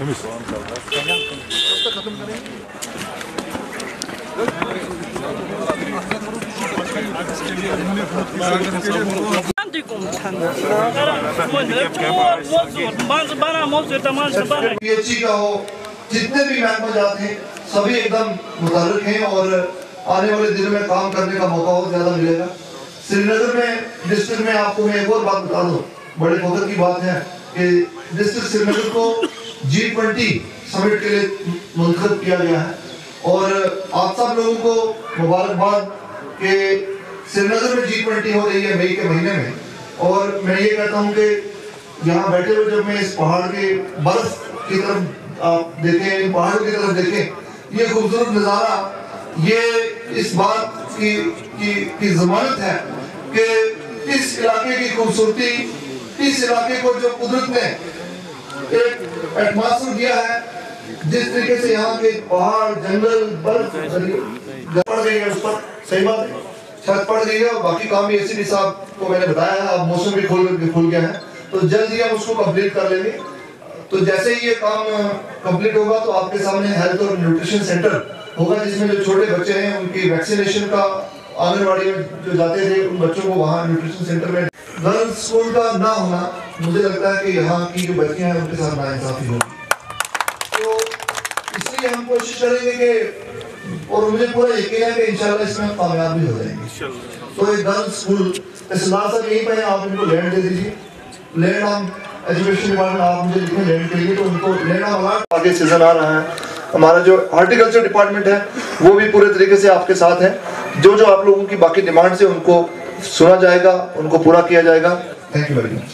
PHE का हो, जितने भी महकमा जाते हैं सभी एकदम मुतहर्रिक हैं और आने वाले दिनों में काम करने का मौका बहुत ज्यादा मिलेगा। श्रीनगर में डिस्ट्रिक्ट में आपको मैं एक और बात बता दूं, बड़े फख्र की बात है कि डिस्ट्रिक्ट श्रीनगर को G20 समिट के लिए मुंतखब किया गया है और आप सब लोगों को मुबारकबाद कि श्रीनगर में G20 हो रही है मई के महीने में। और मैं ये कहता हूँ कि यहाँ बैठे हुए जब मैं इस पहाड़ के बर्फ की तरफ आप देखें, इन पहाड़ों की तरफ देखें, ये खूबसूरत नज़ारा ये इस बात की जमानत है कि इस इलाके की खूबसूरती, इस इलाके को जो कुदरत ने एक एटमॉस्फेयर दिया है, जिस तरीके से यहाँ के पहाड़ जंगल बर्फ पड़ गई है, उस पर सही बात है छत पड़ गई है और बाकी काम भी एसीडी साहब को मैंने बताया है। अब मौसम भी खुल गया है तो जल्द ही हम उसको कंप्लीट कर लेंगे। तो जैसे ही ये काम कंप्लीट होगा तो आपके सामने हेल्थ और न्यूट्रिशन सेंटर होगा, जिसमें जो छोटे बच्चे हैं उनकी वैक्सीनेशन का आंगनबाड़ी में जो जाते थे उन बच्चों को वहाँ न्यूट्रिशन सेंटर में। गर्ल्स स्कूल का ना होना मुझे लगता है कि यहाँ की जो बच्चियाँ हैं उनके साथ नाइंसाफी होगी, तो इसलिए हम कोशिश करेंगे कि, और मुझे पूरा यकीन है कि इंशाल्लाह इसमें हम कामयाब भी हो जाएंगे। तो एक गर्ल्स स्कूल तहसीलदार साहब यहीं पर आप इनको लैंड दे दीजिए, लैंड हम एजुकेशन डिपार्टमेंट आप मुझे लिखें लैंड के लिए, तो उनको लैंड हम आगे सीजन आ रहा है। हमारा जो हॉर्टिकल्चर डिपार्टमेंट है वो भी पूरे तरीके से आपके साथ है। जो जो आप लोगों की बाकी डिमांड्स है उनको सुना जाएगा, उनको पूरा किया जाएगा। Thank you very much.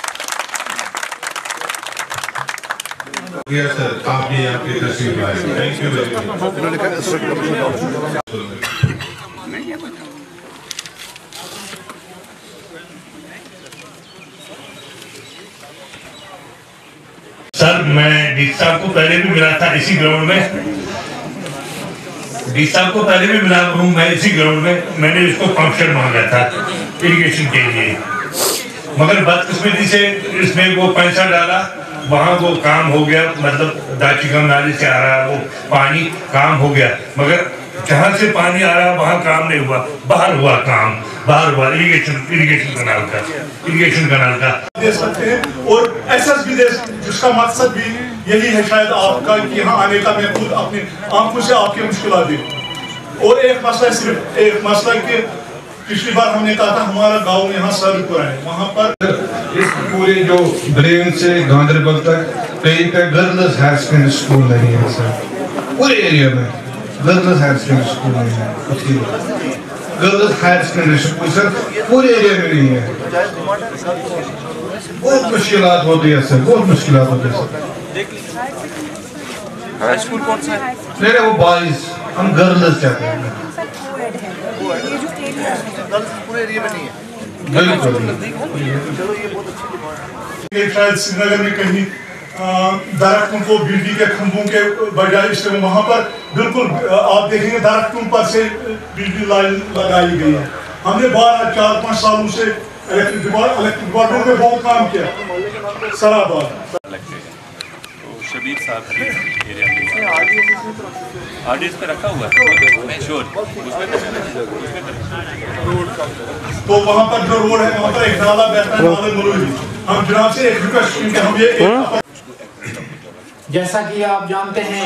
Sir आपने आपकी तस्वीर लाई, thank you very much. Sir मैं डी साहब को पहले भी मिला था इसी ग्राउंड में, डी साहब को पहले भी मिला हूँ मैं इसी ग्राउंड में। मैंने इसको फंक्शन मांगा था इरिगेशन के लिए, मगर बदकिस्मती से इसमें वो पैसा डाला, वहाँ वो काम हो गया, मतलब दाचिगम नाली से आ रहा वो पानी काम हो गया, मगर जहाँ से पानी आ रहा वहाँ काम नहीं हुआ, बाहर हुआ काम, बाहर हुआ इरिगेशन कनाल का दे सकते हैं और SSB दे, जिसका मकसद भी यही है शायद आपका कि यहाँ आने का मैं खुद अपनी आंखों से आपकी मुश्किलात देखूं। और एक मसला, सिर्फ एक मसला कि पिछली बार हमने कहा था हमारा गांव यहाँ सरपुरा है, वहाँ पर इस पूरे जो ब्रेन से गांधरबल तक कहीं पे गर्ल्स हायर सेकेंडरी स्कूल नहीं है सर, पूरे एरिया में गर्ल्स हायर सेकेंडरी स्कूल नहीं है, girls higher secondary school sir पूरे एरिया में नहीं है। बहुत मुश्किलात होती है सर, बहुत मुश्किलात होती है सर। हाई स्कूल कौन सा है? नहीं वो बॉयज, हम गर्ल्स चाहते हैं। पूरे एरिया में नहीं है बिल्कुल। शायद श्रीनगर में कहीं दरख्तों को बिजली के खंभों के बजाय इसमें वहाँ पर बिल्कुल आप देखेंगे दरख्तों पर से बिजली लाइन लगाई गई है। हमने 4-5 सालों से इलेक्ट्रिक डिपार्टमेंट में बहुत काम किया। सराबाद शबीर साहब के एरिया में आरडीएस पे रखा हुआ है श्योर, तो वहाँ पर जो रोड है वहाँ पर एक नाला बहता है, हम जनाब से एक रिक्वेस्ट कि हम ये जैसा कि आप जानते हैं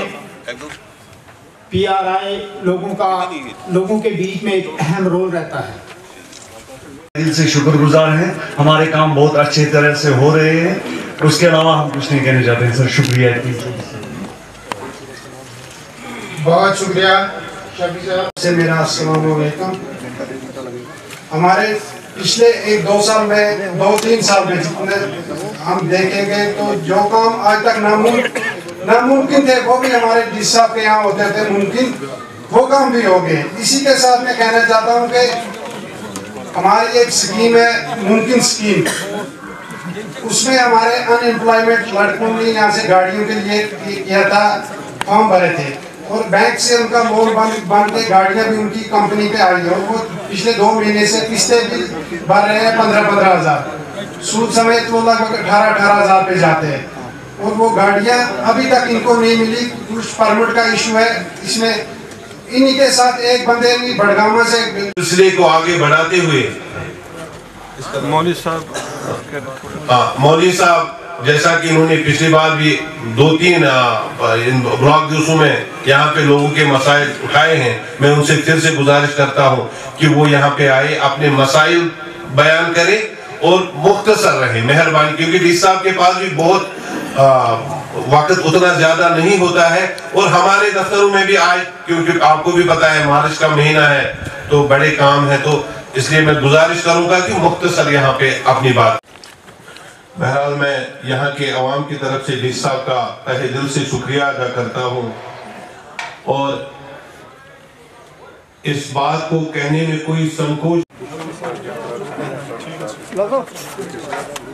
PRI लोगों के बीच में एक अहम रोल रहता है। दिल से शुक्रगुजार हैं, हमारे काम बहुत अच्छी तरह से हो रहे हैं, उसके अलावा हम कुछ नहीं कहना चाहते हैं सर। शुक्रिया, बहुत शुक्रिया शबीर साहब से। मेरा अस्सलाम वालेकुम। हमारे पिछले 1-2 साल में 2-3 साल में जितने हम देखेंगे तो जो काम आज तक नामुमकिन थे वो भी हमारे डी साहब के यहाँ होते थे मुमकिन, वो काम भी हो गए। इसी के साथ मैं कहना चाहता हूँ कि हमारी एक स्कीम है मुमकिन स्कीम, उसमें हमारे अनएम्प्लॉयमेंट लड़कों ने यहाँ से गाड़ियों के लिए किया था, फॉर्म भरे थे और बैंक से उनका लोन बन के गाड़ियाँ भी उनकी कंपनी पे आई है और वो पिछले 2 महीने से किस्तें भी भर रहे हैं 15-15 हज़ार, सूद समेत वो लगभग 18-18 हज़ार पे जाते हैं। और वो गाड़ियाँ अभी तक इनको नहीं मिली। कुछ परमिट का इशू है, इसमें इन्हीं के साथ एक बंदे ने बड़गामा से सिलसिले को आगे बढ़ाते हुए मौलवी साहब जैसा कि इन्होंने पिछली बार भी 2-3 ब्लॉक दिवसों में यहाँ पे लोगों के मसाइल उठाए हैं, मैं उनसे फिर से गुजारिश करता हूँ कि वो यहाँ पे आए, अपने मसाइल बयान करें और मुख्तसर रहे, मेहरबानी, क्योंकि डी साहब के पास भी बहुत वक्त उतना ज्यादा नहीं होता है और हमारे दफ्तरों में भी आए, क्योंकि आपको भी पता है मार्च का महीना है तो बड़े काम है, तो इसलिए मैं गुजारिश करूंगा कि मुख्तसर यहाँ पे अपनी बात। बहरहाल मैं यहाँ के अवाम की तरफ से डी साहब का तहे दिल से शुक्रिया अदा करता हूँ और इस बात को कहने में कोई संकोच